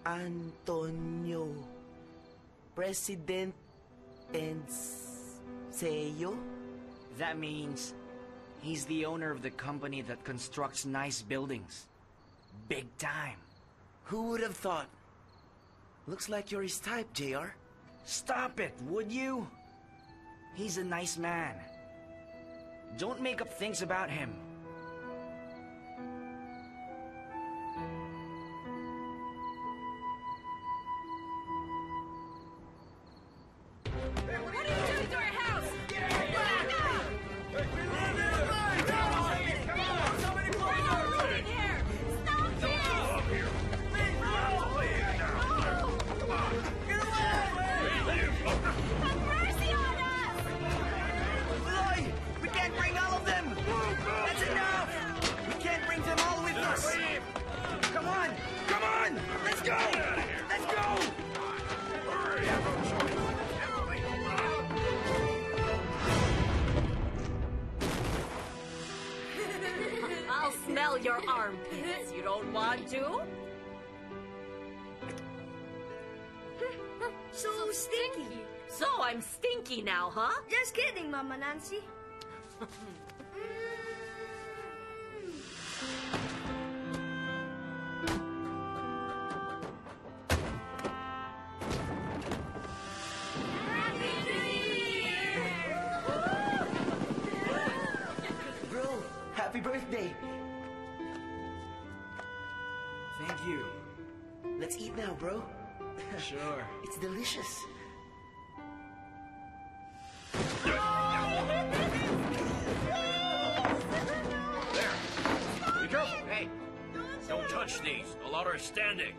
Antonio. President and CEO? That means he's the owner of the company that constructs nice buildings. Big time. Who would have thought? Looks like you're his type, JR. Stop it, would you? He's a nice man. Don't make up things about him. I'll smell your armpits. You don't want to? So stinky. So I'm stinky now, huh? Just kidding, Mama Nancy. Bro, happy birthday. Thank you. Let's eat now, bro. Sure. It's delicious. There! Be careful! Hey! Don't touch these. A lot are standing.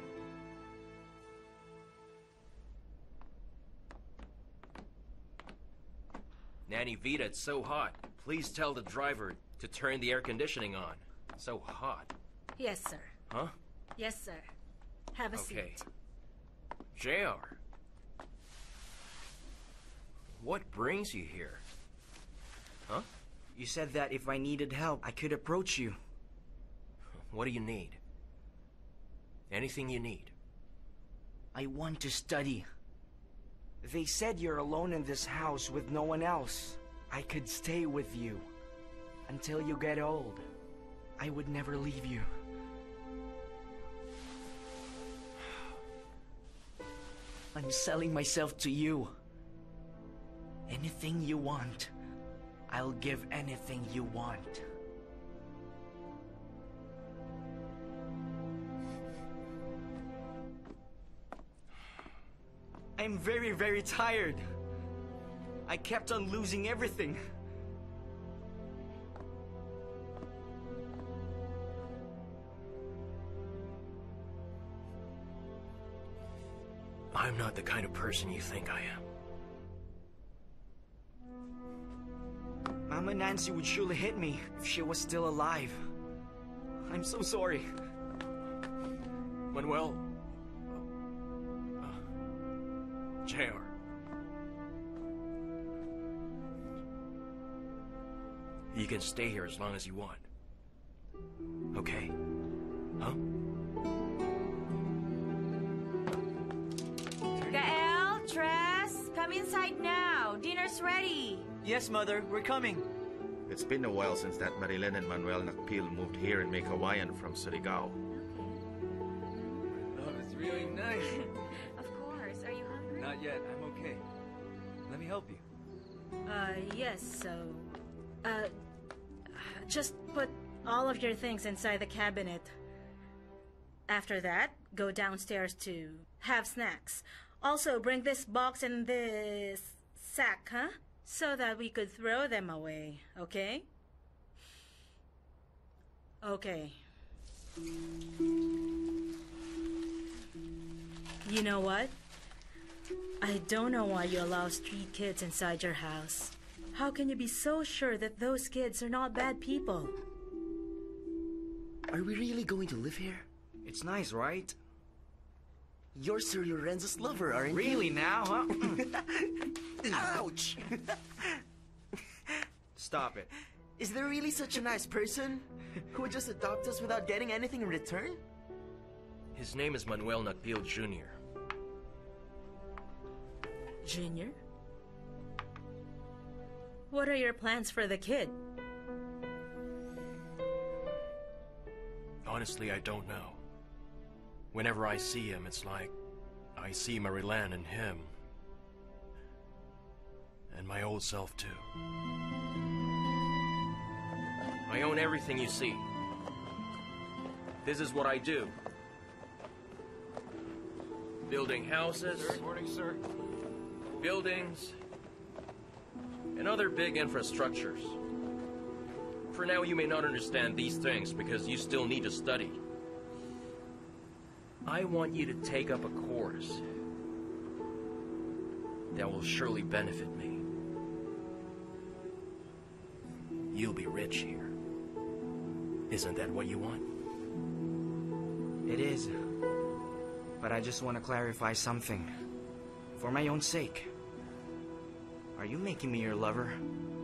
Nanny Vita, it's so hot. Please tell the driver to turn the air conditioning on. So hot. Yes, sir. Huh? Yes, sir. Have a Okay. seat. JR. What brings you here? Huh? You said that if I needed help, I could approach you. What do you need? Anything you need. I want to study. They said you're alone in this house with no one else. I could stay with you until you get old. I would never leave you. I'm selling myself to you. Anything you want, I'll give anything you want. I'm very, very tired. I kept on losing everything. I'm not the kind of person you think I am. Mama Nancy would surely hit me if she was still alive. I'm so sorry. Manuel. JR. You can stay here as long as you want. Okay? Huh? Gael, Tress, come inside now. Dinner's ready. Yes, Mother, we're coming. It's been a while since that Marilyn and Manuel Nakpil moved here and make Hawaiian from Surigao. Oh, it's really nice. Of course. Are you hungry? Not yet. I'm okay. Let me help you. Yes, so... just put all of your things inside the cabinet. After that, go downstairs to have snacks. Also, bring this box and this sack, huh? So that we could throw them away, okay? Okay. You know what? I don't know why you allow street kids inside your house. How can you be so sure that those kids are not bad people? Are we really going to live here? It's nice, right? You're Sir Lorenzo's lover, aren't you? Really now, huh? Ouch! Stop it. Is there really such a nice person who would just adopt us without getting anything in return? His name is Manuel Nakpil Jr. Junior? What are your plans for the kid? Honestly, I don't know. Whenever I see him, it's like I see Marilen in him. And my old self, too. I own everything you see. This is what I do. Building houses. Good morning, sir. Buildings. And other big infrastructures. For now, you may not understand these things because you still need to study. I want you to take up a course that will surely benefit me. You'll be rich here. Isn't that what you want? It is. But I just want to clarify something. For my own sake. Are you making me your lover?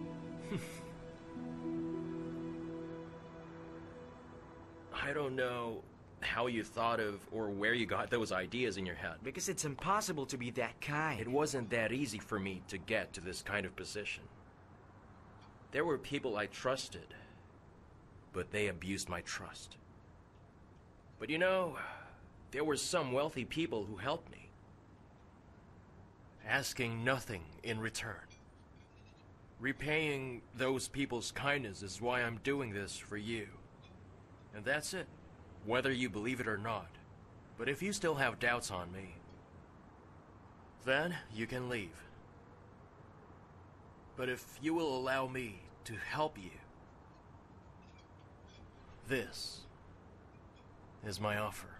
I don't know how you thought of or where you got those ideas in your head. Because it's impossible to be that kind. It wasn't that easy for me to get to this kind of position. There were people I trusted, but they abused my trust. But you know, there were some wealthy people who helped me, asking nothing in return. Repaying those people's kindness is why I'm doing this for you. And that's it, whether you believe it or not. But if you still have doubts on me, then you can leave. But if you will allow me to help you, this is my offer.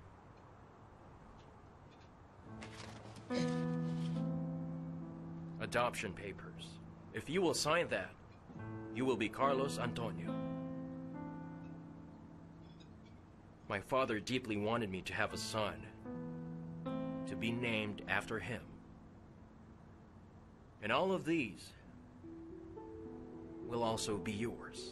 Adoption papers. If you will sign that, you will be Carlos Antonio. My father deeply wanted me to have a son, to be named after him. And all of these will also be yours.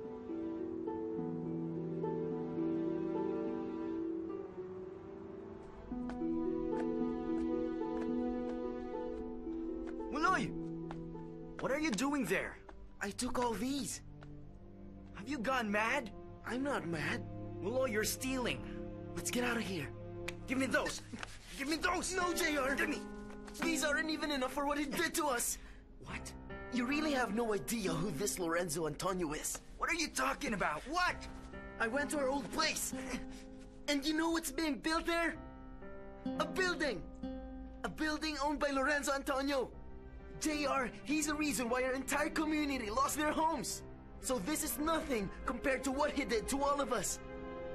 Muloy! What are you doing there? I took all these. Have you gone mad? I'm not mad. Muloy, you're stealing. Let's get out of here. Give me those! Give me those! No, JR! Give me! These aren't even enough for what he did to us. What? You really have no idea who this Lorenzo Antonio is. What are you talking about? What? I went to our old place. And you know what's being built there? A building! A building owned by Lorenzo Antonio. JR, he's the reason why our entire community lost their homes. So this is nothing compared to what he did to all of us.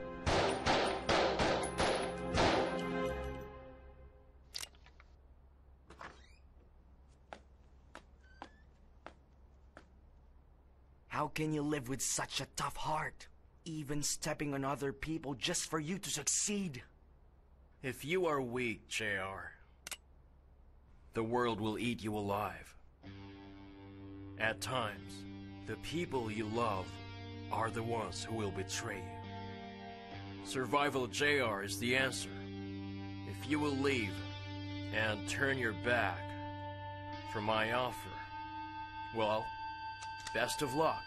How can you live with such a tough heart? Even stepping on other people just for you to succeed. If you are weak, JR, the world will eat you alive. At times, the people you love are the ones who will betray you. Survival, JR, is the answer. If you will leave and turn your back from my offer, well, best of luck.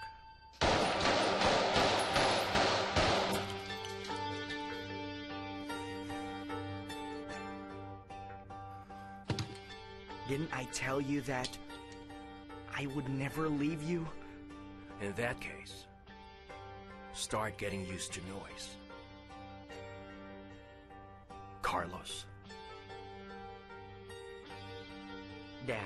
Didn't I tell you that I would never leave you? In that case, start getting used to noise. Carlos. Dad.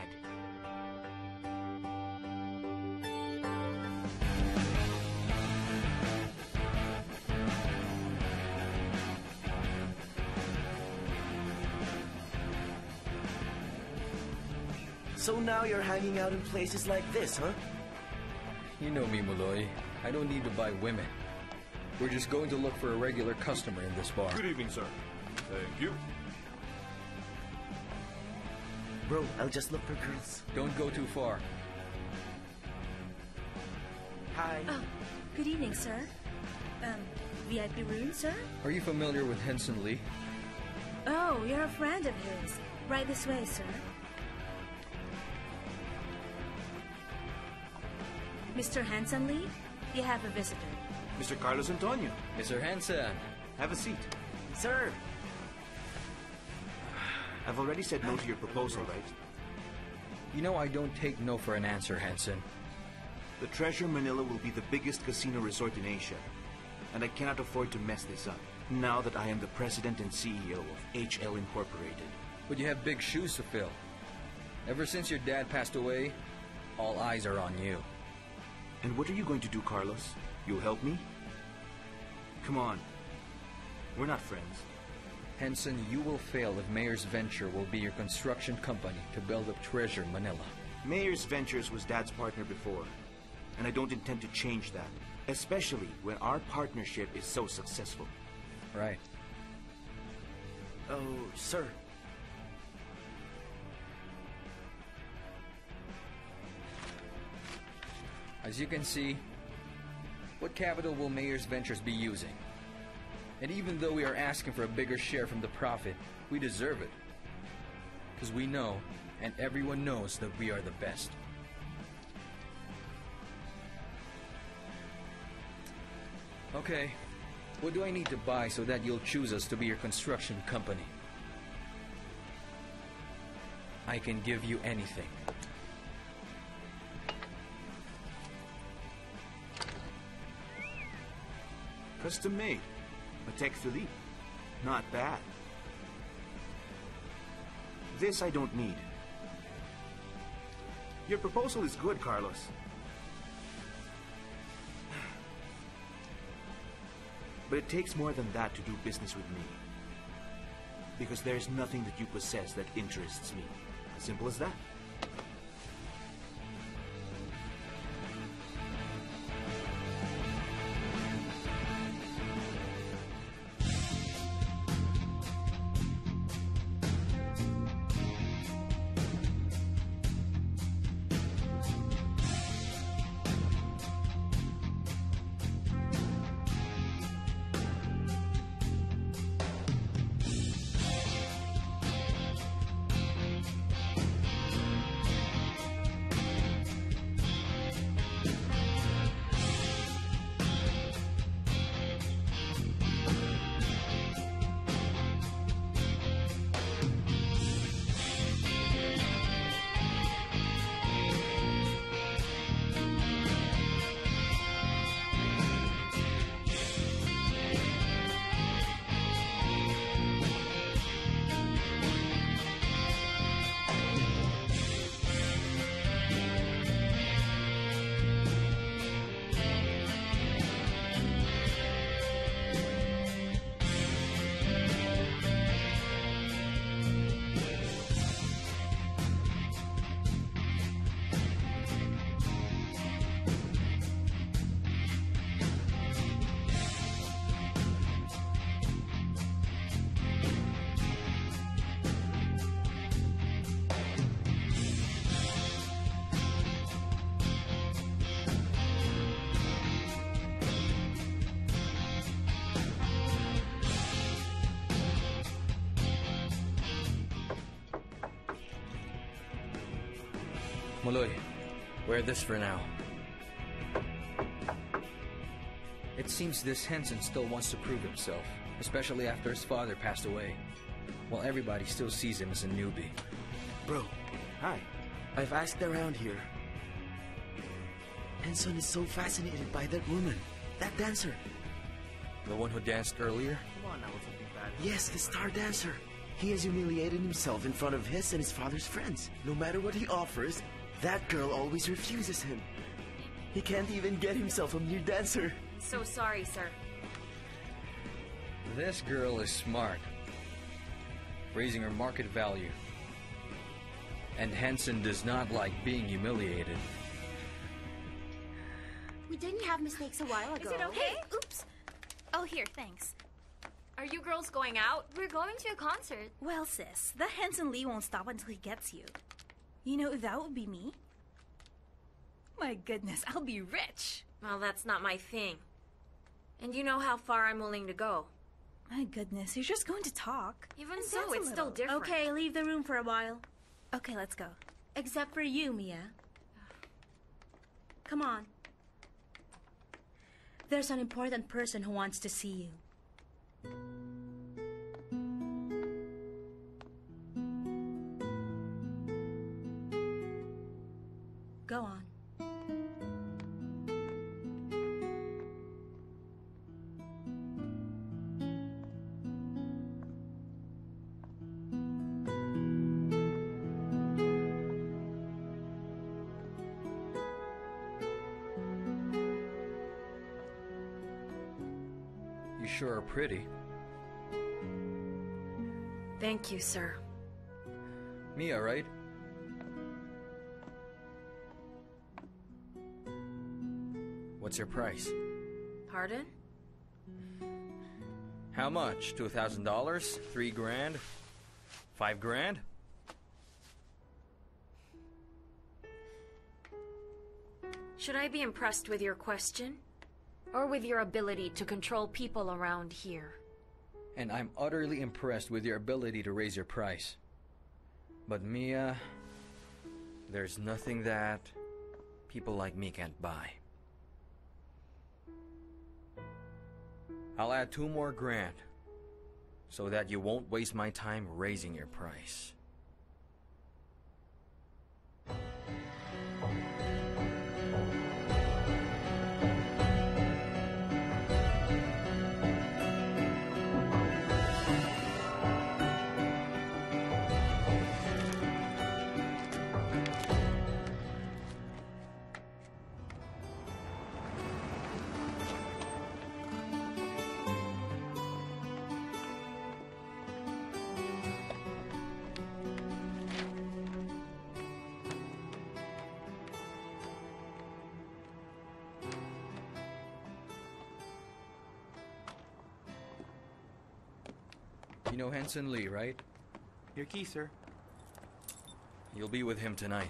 So now you're hanging out in places like this, huh? You know me, Muloy. I don't need to buy women. We're just going to look for a regular customer in this bar. Good evening, sir. Thank you. Bro, I'll just look for girls. Don't go too far. Hi. Oh, good evening, sir. VIP room, sir? Are you familiar with Henson Lee? Oh, you're a friend of his. Right this way, sir. Mr. Hanson Lee, you have a visitor. Mr. Carlos Antonio, Mr. Hanson. have a seat. Sir, I've already said no to your proposal, right? You know I don't take no for an answer, Hanson. The Treasure Manila will be the biggest casino resort in Asia, and I cannot afford to mess this up, now that I am the president and CEO of HL Incorporated. But you have big shoes to fill. Ever since your dad passed away, all eyes are on you. And what are you going to do, Carlos? You'll help me? Come on. We're not friends. Henson, you will fail if Mayor's Venture will be your construction company to build up Treasure Manila. Mayor's Ventures was Dad's partner before, and I don't intend to change that, especially when our partnership is so successful. Right. oh, sir. As you can see, what capital will Mayor's Ventures be using? And even though we are asking for a bigger share from the profit, we deserve it. Because we know, and everyone knows, that we are the best. Okay, what do I need to buy so that you'll choose us to be your construction company? I can give you anything. Custom made. Patek Philippe. Not bad. This I don't need. Your proposal is good, Carlos. But it takes more than that to do business with me. Because there's nothing that you possess that interests me. As simple as that. Maloy, wear this for now. It seems this Henson still wants to prove himself, especially after his father passed away, while everybody still sees him as a newbie. Bro, Hi. I've asked around here. Henson is so fascinated by that woman, that dancer. The one who danced earlier? Come on now, something bad. Yes, the star dancer. He has humiliated himself in front of his and his father's friends. No matter what he offers, that girl always refuses him. He can't even get himself a new dancer. So sorry, sir. This girl is smart, raising her market value. And Henson does not like being humiliated. We didn't have mistakes a while ago. Is it okay? Hey, oops. Oh, here, thanks. Are you girls going out? We're going to a concert. Well, sis, the Henson Lee won't stop until he gets you. You know, that would be me. My goodness, I'll be rich. Well, that's not my thing. And you know how far I'm willing to go. My goodness, you're just going to talk. Even And so, dance a it's still little. different. Okay, leave the room for a while. Okay, let's go. Except for you, Mia. Come on. There's an important person who wants to see you. Go on. You sure are pretty. Thank you, sir. Mia, right? What's your price? Pardon? How much? $2,000? $3,000? $5,000? Should I be impressed with your question? Or with your ability to control people around here? And I'm utterly impressed with your ability to raise your price. But Mia, there's nothing that people like me can't buy. I'll add $2 more grand so that you won't waste my time raising your price. You know Henson Lee, right? Your key, sir. You'll be with him tonight.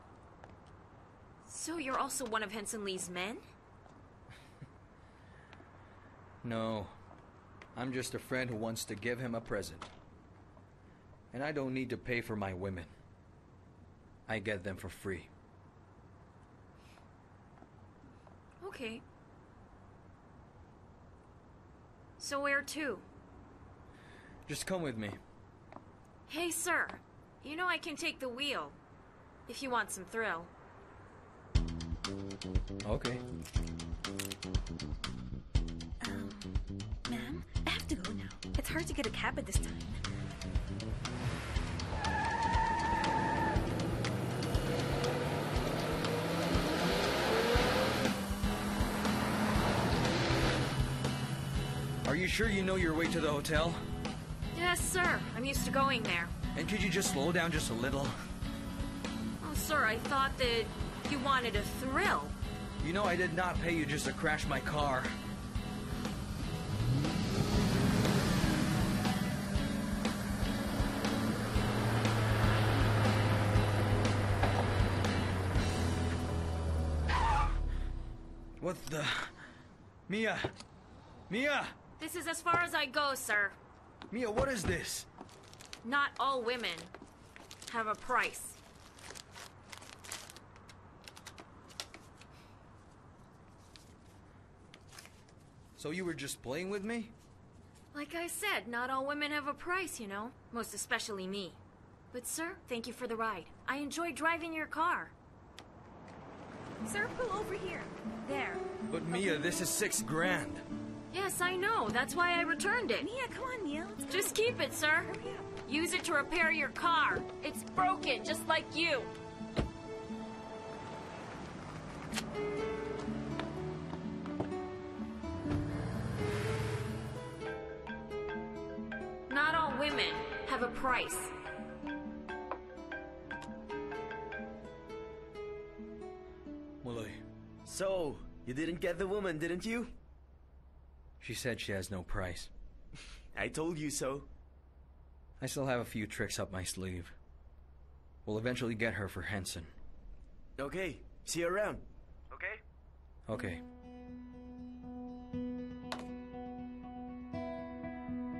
So you're also one of Henson Lee's men? No. I'm just a friend who wants to give him a present. And I don't need to pay for my women. I get them for free. Okay. So where to? Just come with me. Hey, sir. You know I can take the wheel. If you want some thrill. Okay. Ma'am, I have to go now. It's hard to get a cab at this time. Are you sure you know your way to the hotel? Yes, sir. I'm used to going there. And could you just slow down just a little? Oh, sir, I thought that you wanted a thrill. You know I did not pay you just to crash my car. What the... Mia! Mia! This is as far as I go, sir. Mia, what is this? Not all women have a price. So you were just playing with me? Like I said, not all women have a price, you know. Most especially me. But sir, thank you for the ride. I enjoyed driving your car. Sir, pull over here. There. But Mia, this is $6,000. Yes, I know. That's why I returned it. Mia, come on, Mia. Let's go. Just keep it, sir. Hurry up. Use it to repair your car. It's broken, just like you. Not all women have a price. Malay. So, you didn't get the woman, didn't you? She said she has no price. I told you so. I still have a few tricks up my sleeve. We'll eventually get her for Henson. Okay, see you around. Okay? Okay.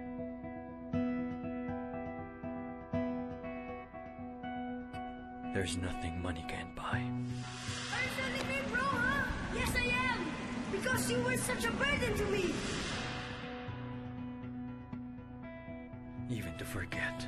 There's nothing money can't buy. Are you telling me, bro, huh? Yes, I am! Because you were such a burden to me! Even to forget.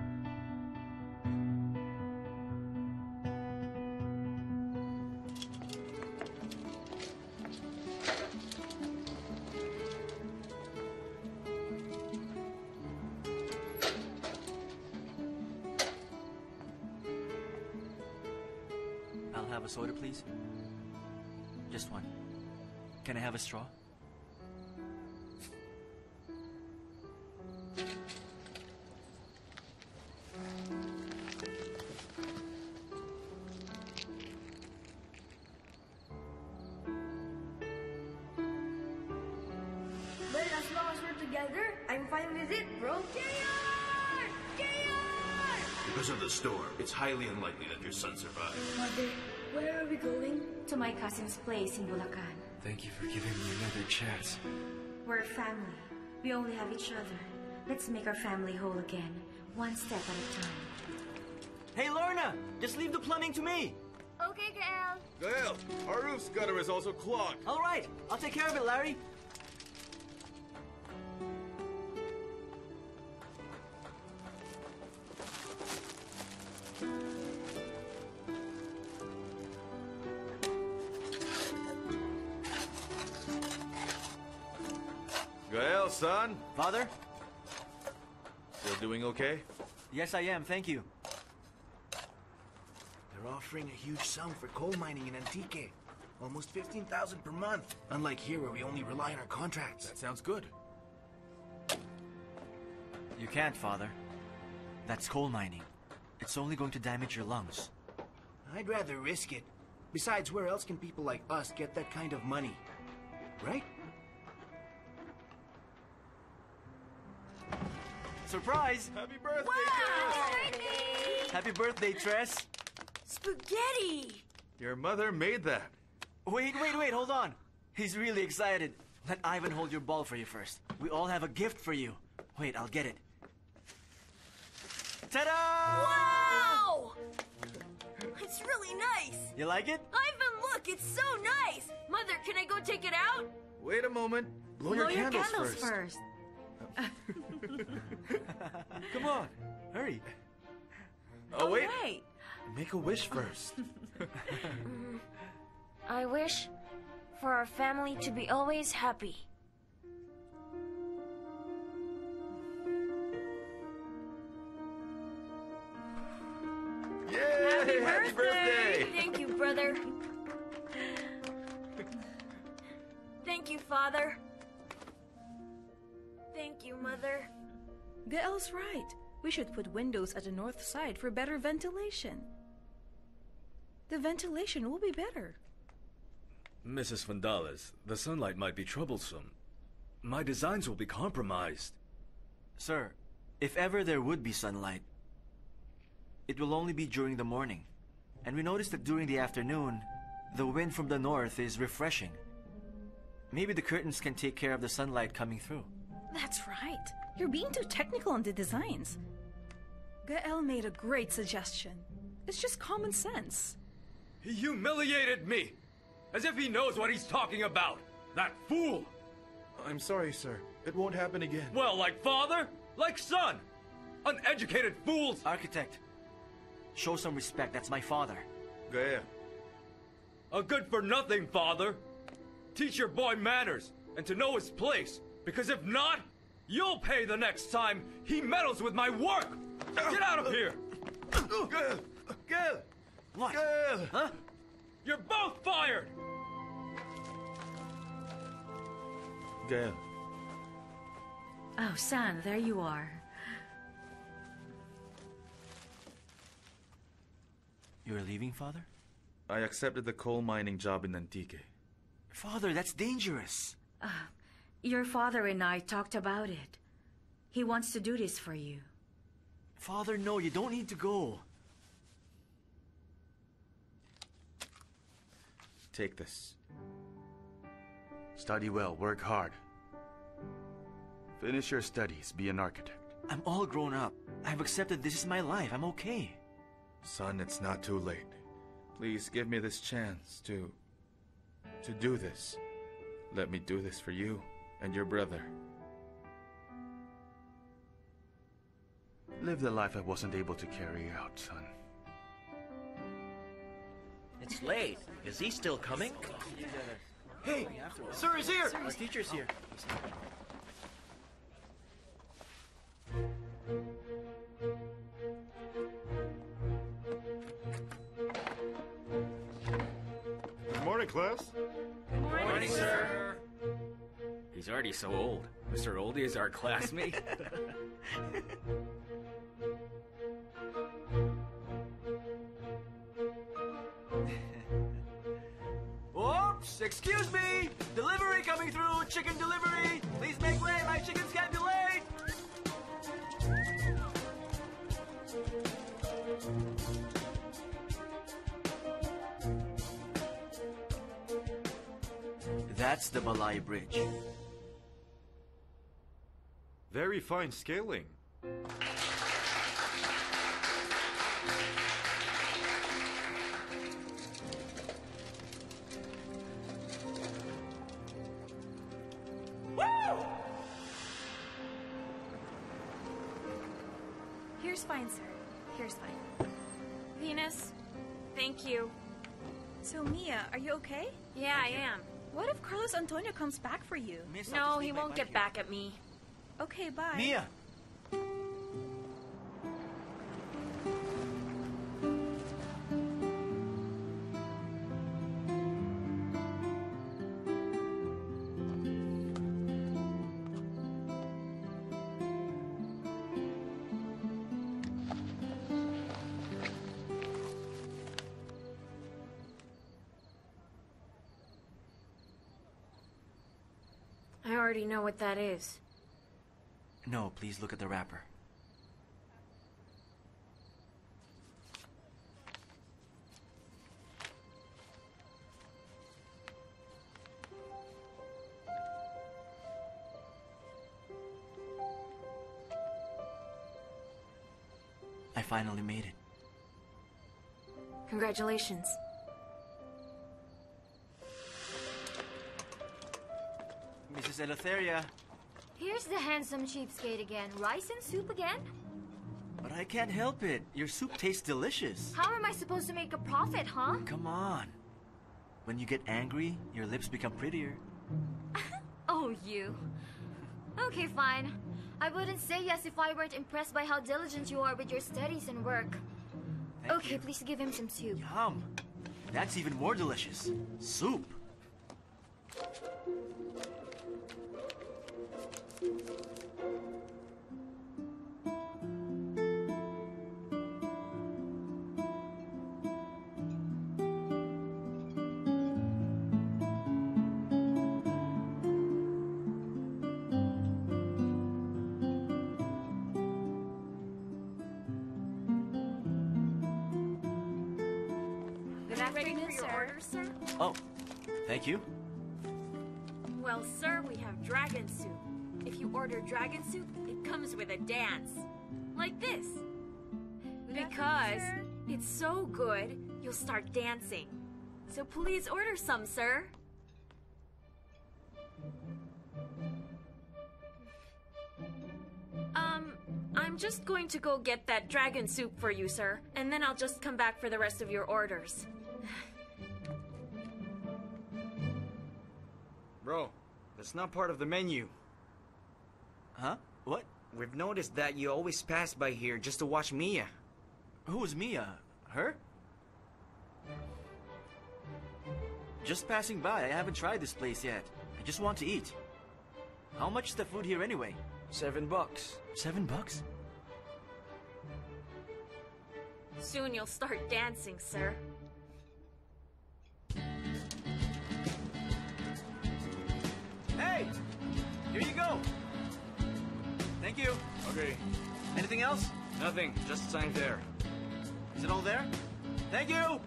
I'll have a soda, please. Just one. Can I have a straw? Well, as long as we're together, I'm fine with it, bro. JR! JR! Because of the storm, it's highly unlikely that your son survived. Mother, where are we going? To my cousin's place in Bulacan. Thank you for giving me another chance. We're family. We only have each other. Let's make our family whole again, one step at a time. Hey, Lorna! Just leave the plumbing to me! Okay, Gael. Gael, our roof gutter is also clogged. All right, I'll take care of it, Larry. Gael, son, Father? still doing okay? Yes, I am, thank you. They're offering a huge sum for coal mining in Antique. Almost 15,000 per month. Unlike here where we only rely on our contracts. That sounds good. You can't, Father. That's coal mining. It's only going to damage your lungs. I'd rather risk it. Besides, where else can people like us get that kind of money? Right? Surprise! Happy birthday, Wow! Happy birthday, Tress! Spaghetti! Your mother made that. Wait, hold on. He's really excited. Let Ivan hold your ball for you first. We all have a gift for you. Wait, I'll get it. Ta-da! Wow! It's really nice! You like it? Ivan, look, it's so nice! Mother, can I go take it out? Wait a moment. Blow your candles first. Come on, hurry. Oh, wait. Right. Make a wish first. I wish for our family to be always happy. Yay! Happy birthday! Thank you, brother. Thank you, Father. Thank you, Mother. Gael's right. We should put windows at the north side for better ventilation. The ventilation will be better. Mrs. Vandales, the sunlight might be troublesome. My designs will be compromised. Sir, if ever there would be sunlight, it will only be during the morning. And we noticed that during the afternoon, the wind from the north is refreshing. Maybe the curtains can take care of the sunlight coming through. That's right. You're being too technical on the designs. Gael made a great suggestion. It's just common sense. He humiliated me! As if he knows what he's talking about! That fool! I'm sorry, sir. It won't happen again. Well, like father, like son! Uneducated fools! Architect, show some respect. That's my father. Gael. A good-for-nothing father! Teach your boy manners and to know his place, because if not, you'll pay the next time he meddles with my work! Get out of here! Gael! Gael! What? Gael! Huh? You're both fired! Gael. Oh, son, there you are. You're leaving, Father? I accepted the coal mining job in Antique. Father, that's dangerous. Your father and I talked about it. He wants to do this for you. Father, no, you don't need to go. Take this. Study well, work hard. Finish your studies, be an architect. I'm all grown up. I've accepted this is my life. I'm okay. Son, it's not too late. Please give me this chance to do this. Let me do this for you and your brother. Live the life I wasn't able to carry out, son. It's late. Is he still coming? Hey, sir is here. Our teacher's here. Good morning, class. Good morning, sir. He's already so old. Mr. Oldie is our classmate. Oops! Excuse me! Delivery coming through! Chicken delivery! Please make way! My chickens can't be late! That's the Balai Bridge. Very fine scaling. Here's fine, sir. Here's fine. Venus, thank you. So, Mia, are you okay? Yeah, I am. What if Carlos Antonio comes back for you? No, he won't get back at me. Okay, bye. Mia! I already know what that is. No, please look at the wrapper. I finally made it. Congratulations. Mrs. Eleutheria. Here's the handsome cheapskate again. Rice and soup again? But I can't help it. Your soup tastes delicious. How am I supposed to make a profit, huh? Come on. When you get angry, your lips become prettier. Oh, you. Okay, fine. I wouldn't say yes if I weren't impressed by how diligent you are with your studies and work. Thank you. Please give him some soup. Yum. That's even more delicious. Soup. Ready for your order, sir? Oh, thank you. Well, sir, we have dragon soup. If you order dragon soup, it comes with a dance. Like this. Because it's so good, you'll start dancing. So please order some, sir. I'm just going to go get that dragon soup for you, sir. And then I'll just come back for the rest of your orders. Bro, that's not part of the menu. Huh? What? We've noticed that you always pass by here just to watch Mia. Who's Mia? Her? Just passing by. I haven't tried this place yet. I just want to eat. How much is the food here anyway? $7. $7? Soon you'll start dancing, sir. Hey! Here you go! Thank you. Okay. Anything else? Nothing. Just sign there. Is it all there? Thank you!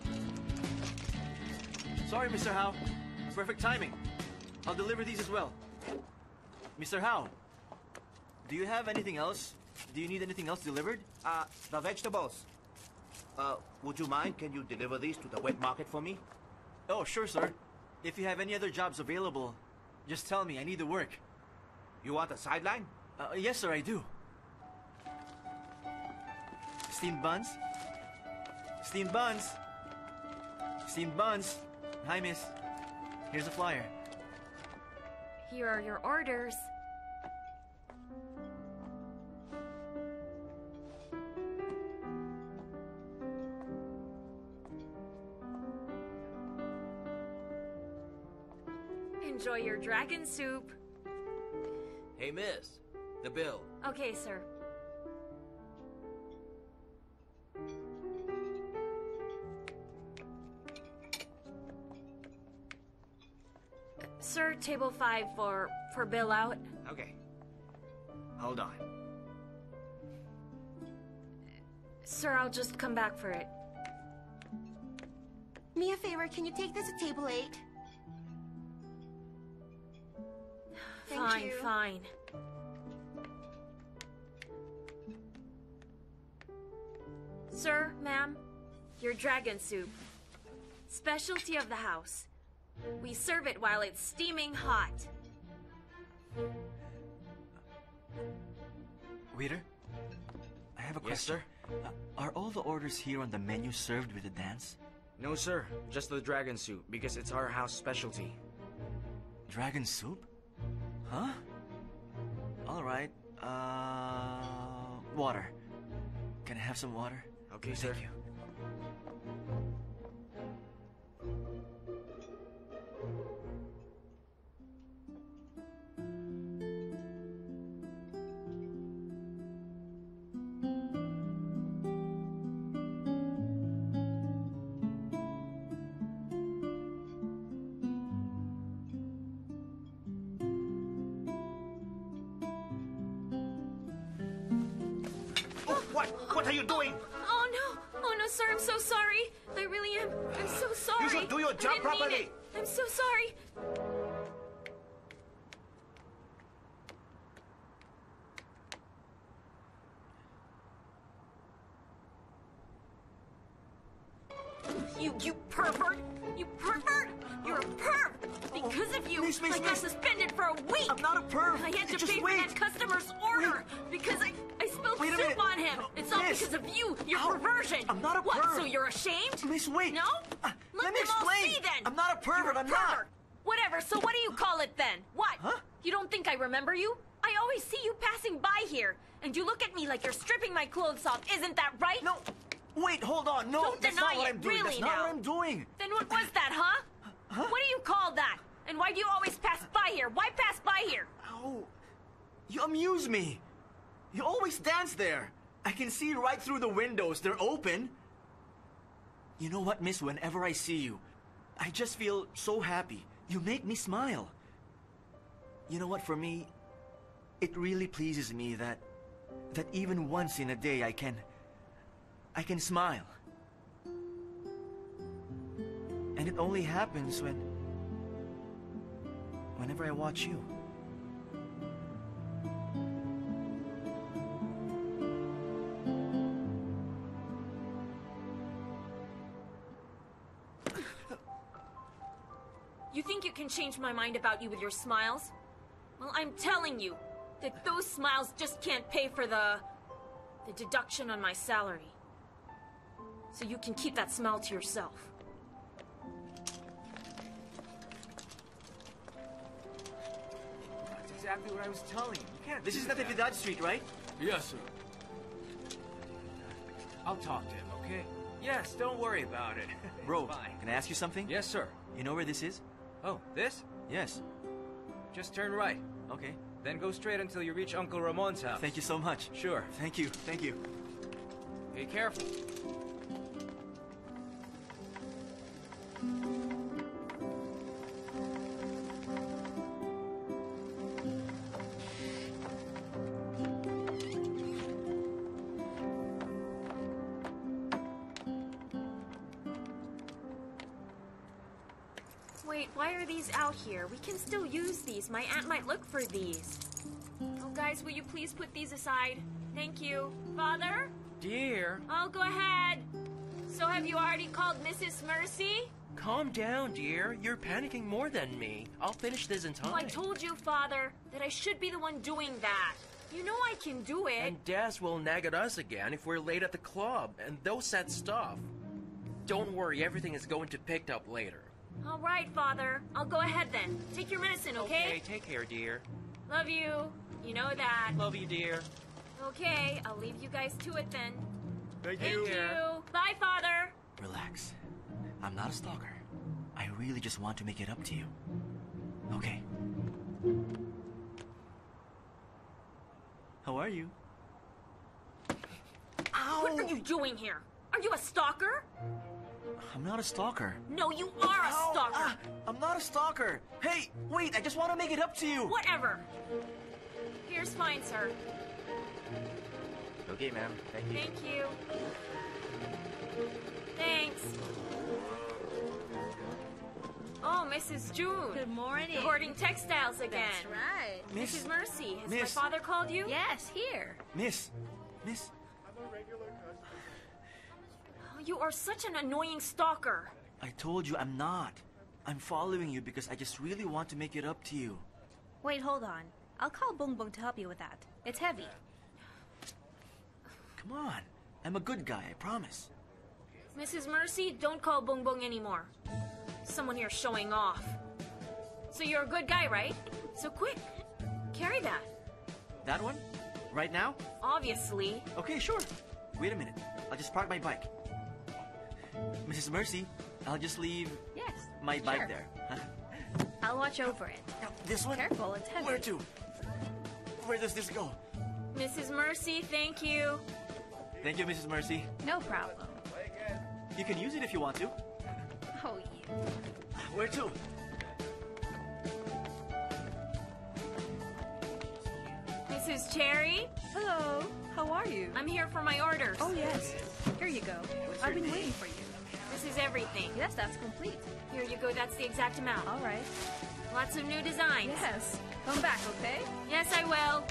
Sorry, Mr. Howe. Perfect timing. I'll deliver these as well. Mr. Howe, do you have anything else? Do you need anything else delivered? The vegetables. Would you mind? Can you deliver these to the wet market for me? Oh, sure, sir. If you have any other jobs available, just tell me. I need the work. You want a sideline? Yes, sir, I do. Steamed buns? Steamed buns? Steamed buns? Hi, miss. Here's a flyer. Here are your orders. Enjoy your dragon soup. Hey, miss. The bill. Okay, sir. Sir, table 5 for bill out. Okay. Hold on. Sir, I'll just come back for it. Me a favor, can you take this to table 8? Fine, fine. Sir, ma'am, your dragon soup. Specialty of the house. We serve it while it's steaming hot. Waiter, I have a Yes, question. sir? Are all the orders here on the menu served with a dance? No, sir. Just the dragon soup, because it's our house specialty. Dragon soup? Huh? Alright, water. Can I have some water? Okay, sir. Thank you. What are you doing? Oh no! Oh no, sir, I'm so sorry. I really am. I'm so sorry. You should do your job I didn't mean properly. it. I'm so sorry. You pervert! You pervert! You're a perv! Because of you, I got suspended for a week! I'm not a perv! I had to Just pay for wait. that customer's order! Because I spilled Wait a soup minute. on him! It's all Miss. because of you! Your Ow. perversion! I'm not a What, perv. so you're ashamed? Miss, wait. No? Let me them all explain. see then! I'm not a pervert, You're a I'm not. pervert. Whatever, so what do you call it then? What? Huh? You don't think I remember you? I always see you passing by here, and you look at me like you're stripping my clothes off, isn't that right? No! Wait, hold on. No, Don't that's deny not what it, I'm doing. really That's not now. what I'm doing. Then what was that, huh? Huh? What do you call that? And why do you always pass by here? Why pass by here? Ow. You amuse me. You always dance there. I can see right through the windows. They're open. You know what, miss? Whenever I see you, I just feel so happy. You make me smile. You know what, for me, it really pleases me that even once in a day I can smile. And it only happens whenever I watch you. You think you can change my mind about you with your smiles? Well, I'm telling you that those smiles just can't pay for the deduction on my salary. So you can keep that smile to yourself. That's exactly what I was telling you. You can't. This is Natividad Street, right? Yes, sir. I'll talk to him, okay? Yes, don't worry about it. Bro, It's fine. can I ask you something? Yes, sir. You know where this is? Oh, this? Yes. Just turn right. Okay. Then go straight until you reach Uncle Ramon's house. Thank you so much. Sure. Thank you. Thank you. Be careful. Wait, why are these out here? We can still use these. My aunt might look for these. Oh, guys, will you please put these aside? Thank you. Father? Dear. Oh, go ahead. So have you already called Mrs. Mercy? Calm down, dear. You're panicking more than me. I'll finish this in time. Oh, I told you, Father, that I should be the one doing that. You know I can do it. And Des will nag at us again if we're late at the club, and those sad stuff. Don't worry, everything is going to be picked up later. All right, Father. I'll go ahead then. Take your medicine, okay? Okay, take care, dear. Love you. You know that. Love you, dear. Okay, I'll leave you guys to it then. Thank you. Bye, Father. Relax. I'm not a stalker. I really just want to make it up to you. Okay. How are you? Ow! What are you doing here? Are you a stalker? I'm not a stalker. No, you are a stalker. I'm not a stalker. Hey, wait, I just want to make it up to you. Whatever. Here's fine, sir. Okay, ma'am. Thank you. Thank you. Thanks. Oh, Mrs. June. Good morning. Hoarding textiles again. That's right. Mrs. Mercy, has Miss. my father called you? Yes, here. Miss. Oh, you are such an annoying stalker. I told you I'm not. I'm following you because I just really want to make it up to you. Wait, hold on. I'll call Bong Bong to help you with that. It's heavy. Come on. I'm a good guy, I promise. Mrs. Mercy, don't call Bong Bong anymore. Someone here showing off. So you're a good guy, right? So quick, carry that. That one? Right now? Obviously. Okay, sure. Wait a minute. I'll just park my bike. Mrs. Mercy, I'll just leave my bike there. Huh? I'll watch over it. This one? Careful, it's heavy. Where to? Where does this go? Mrs. Mercy, thank you. Thank you, Mrs. Mercy. No problem. You can use it if you want to. Oh, you. Where to? Mrs. Cherry? Hello. How are you? I'm here for my orders. Oh, yes. Here you go. I've been waiting for you. This is everything. Yes, that's complete. Here you go, that's the exact amount. All right. Lots of new designs. Yes. Come back, okay? Yes, I will.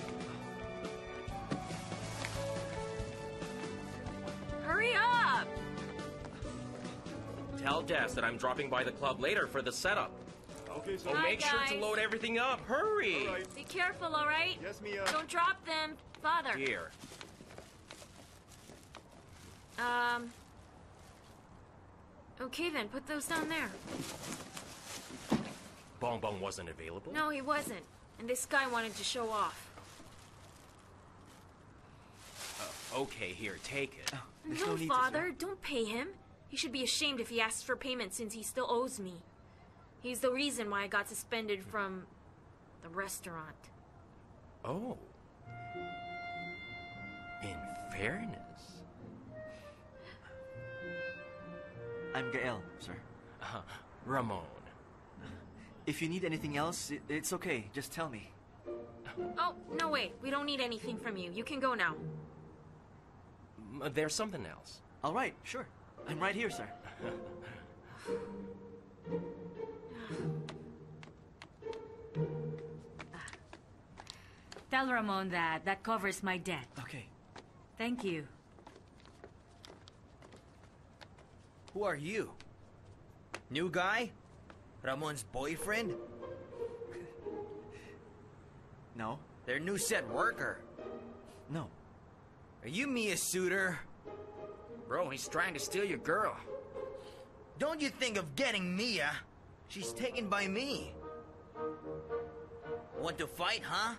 Hurry up! Tell Des that I'm dropping by the club later for the setup. Okay, so make sure to load everything up. Hurry! Be careful, all right? Yes, Mia. Don't drop them. Father. Dear. Okay then, put those down there. Bong Bong wasn't available? No, he wasn't. And this guy wanted to show off. Okay, here, take it. No, Father, don't pay him. He should be ashamed if he asks for payment since he still owes me. He's the reason why I got suspended from the restaurant. Oh. In fairness. I'm Gael, sir. Ramon. If you need anything else, it's okay. Just tell me. Oh, no, wait. We don't need anything from you. You can go now. There's something else. All right, sure. I'm right here, sir. Tell Ramon that covers my debt. Okay. Thank you. Who are you? New guy? Ramon's boyfriend? No. Their new set worker? No. Are you Mia's suitor? Bro, he's trying to steal your girl. Don't you think of getting Mia? She's taken by me. Want to fight, huh?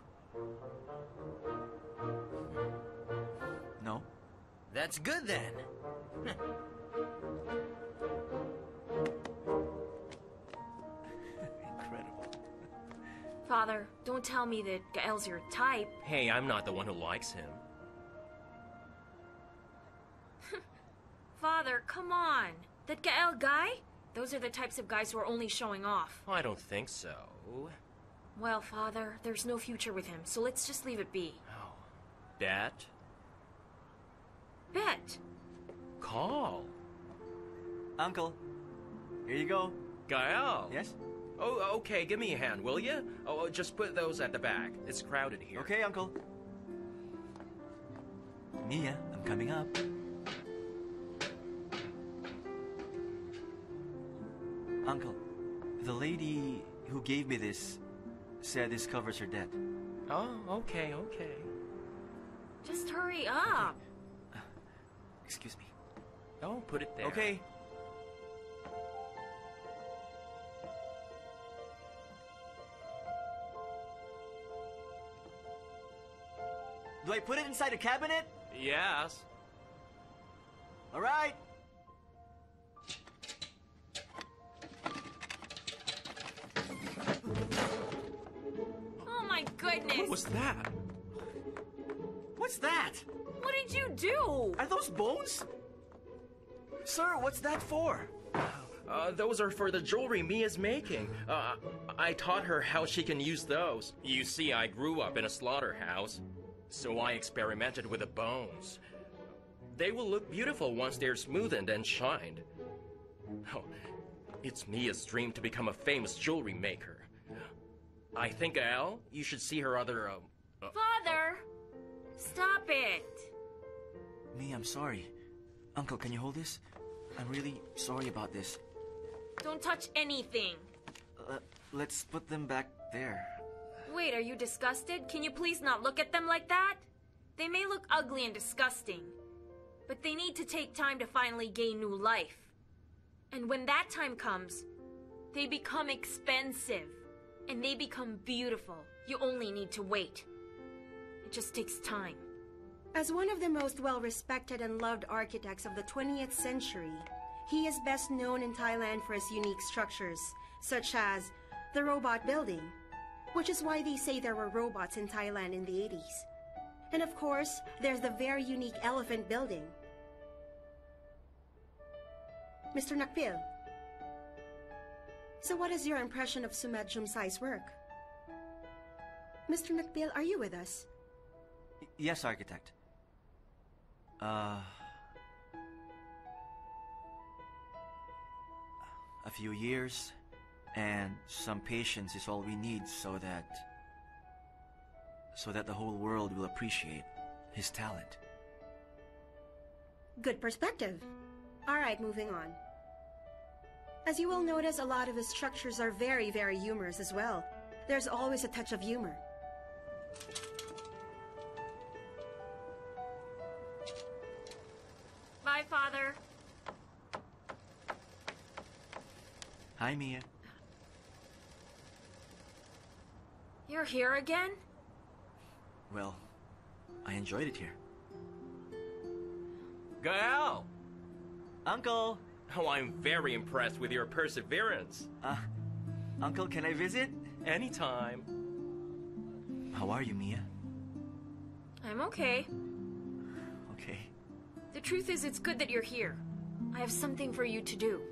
No. That's good then. Incredible. Father, don't tell me that Gael's your type. Hey, I'm not the one who likes him. Father, come on. That Gael guy? Those are the types of guys who are only showing off. I don't think so. Well, Father, there's no future with him, so let's just leave it be. Bet? Bet. Call. Uncle, here you go. Gael. Yes? Oh, okay, give me a hand, will you? Oh, just put those at the back. It's crowded here. Okay, Uncle. Mia, I'm coming up. Uncle, the lady who gave me this said this covers her debt. Oh, okay, okay. Just hurry up. Excuse me. Oh, put it there. Okay. Do I put it inside a cabinet? Yes. All right. Oh my goodness. What was that? What's that? What did you do? Are those bones? Sir, what's that for? Those are for the jewelry Mia's making. I taught her how she can use those. You see, I grew up in a slaughterhouse, so I experimented with the bones. They will look beautiful once they're smoothened and shined. Oh, it's Mia's dream to become a famous jewelry maker. I think, Al, you should see her other, Father! Stop it! Me, I'm sorry. Uncle, can you hold this? I'm really sorry about this. Don't touch anything. Let's put them back there. Wait, are you disgusted? Can you please not look at them like that? They may look ugly and disgusting, but they need to take time to finally gain new life. And when that time comes, they become expensive, and they become beautiful. You only need to wait. It just takes time. As one of the most well-respected and loved architects of the 20th century, he is best known in Thailand for his unique structures, such as the robot building, which is why they say there were robots in Thailand in the 80s. And of course, there's the very unique elephant building. Mr. Nakpil, so what is your impression of Sumedh Jumsai's work? Mr. Nakpil, are you with us? Yes, architect. A few years and some patience is all we need so that the whole world will appreciate his talent. Good perspective. All right, moving on. As you will notice, a lot of his structures are very, very humorous as well. There's always a touch of humor. Bye, Father. Hi, Mia. You're here again? Well, I enjoyed it here. Gael! Uncle! Oh, I'm very impressed with your perseverance. Uncle, can I visit? Anytime. How are you, Mia? I'm okay. Okay. The truth is, it's good that you're here. I have something for you to do.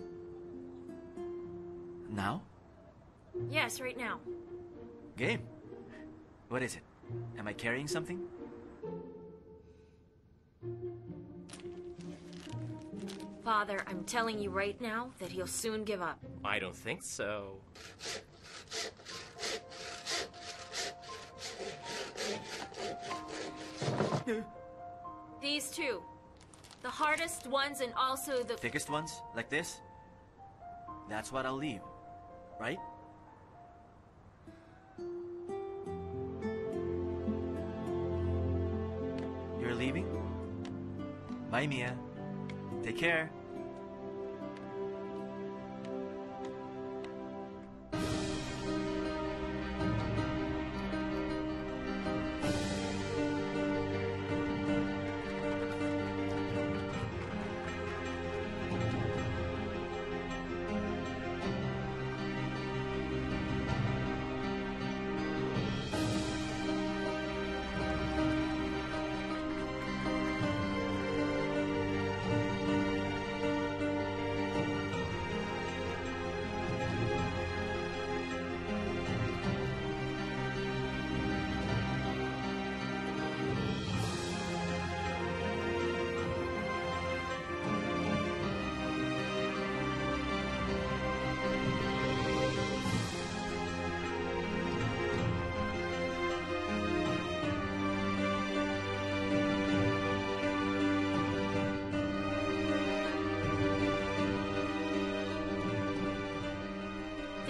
Now? Yes, right now. Game. What is it? Am I carrying something? Father, I'm telling you right now that he'll soon give up. I don't think so. These two. The hardest ones and also the... Thickest ones? Like this? That's what I'll leave. Right? You're leaving? Bye, Mia. Take care.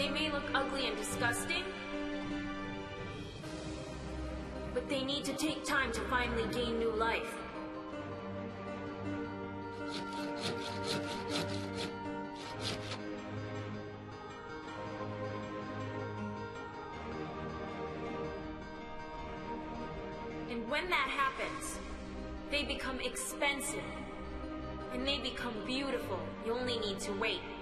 They may look ugly and disgusting, but they need to take time to finally gain new life. And when that happens, they become expensive. And they become beautiful. You only need to wait.